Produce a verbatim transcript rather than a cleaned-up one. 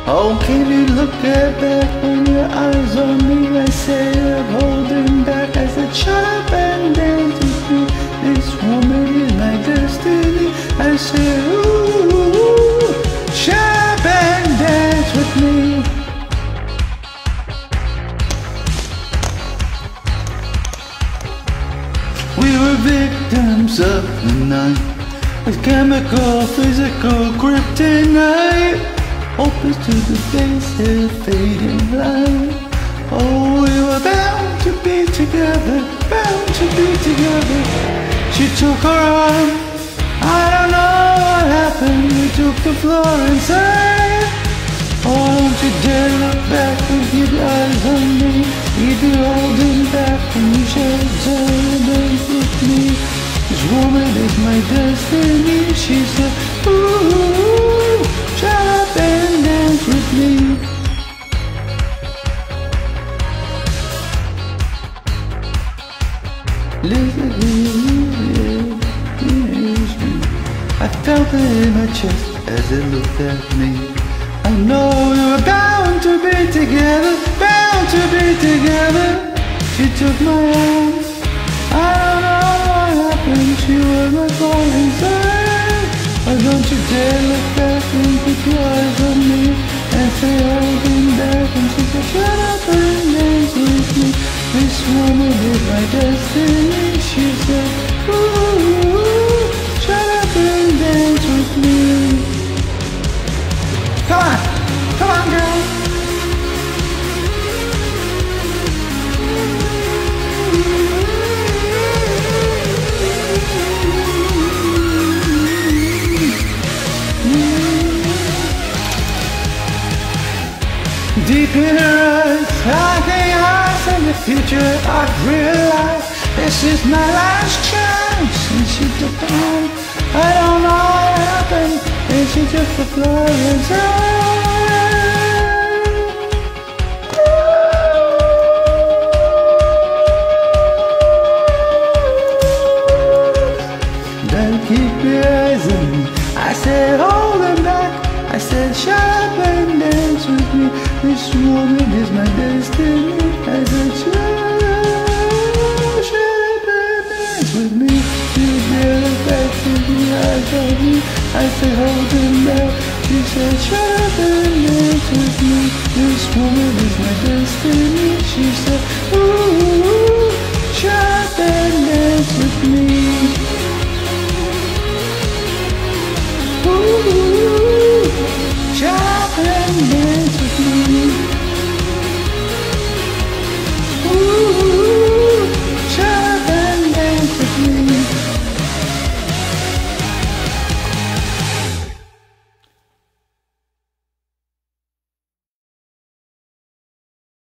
Oh, can you look at back when your eyes on me? I said I'm holding back. I said shut up and dance with me. This woman is my destiny. I said ooh, shut up and dance with me. We were victims of the night, with chemical, physical kryptonite. Opens to the face of fading light. Oh, we were bound to be together, bound to be together. She took her arm, I don't know what happened. We took the floor inside. Oh, don't you dare look back and keep your eyes on me. Keep you holding back and you shall dance with me. This woman is my destiny. She said, ooh, shut up and dance with me. Listen, I felt it in my chest as it looked at me. I know we were bound to be together, bound to be together. She took my hand, I don't know what happened. She was my falling side. Why don't you dare look back and put your eyes on me and say holding back. And she said shut up and dance with me. This woman is my destiny. She said ooh, shut up and dance with me. Come on, come on girl. Deep in her eyes, I think I in the future I'd realize this is my last chance. And she took the hand, I don't know what happened. And she took the floor inside. Then keep your eyes on me. I said hold them back. I said shut up and dance with me. This woman is my destiny. I said shut up, shut up and dance with me. You get it back to the eyes of me. I said hold them back. She said shut up and dance with me. This woman is my destiny. She said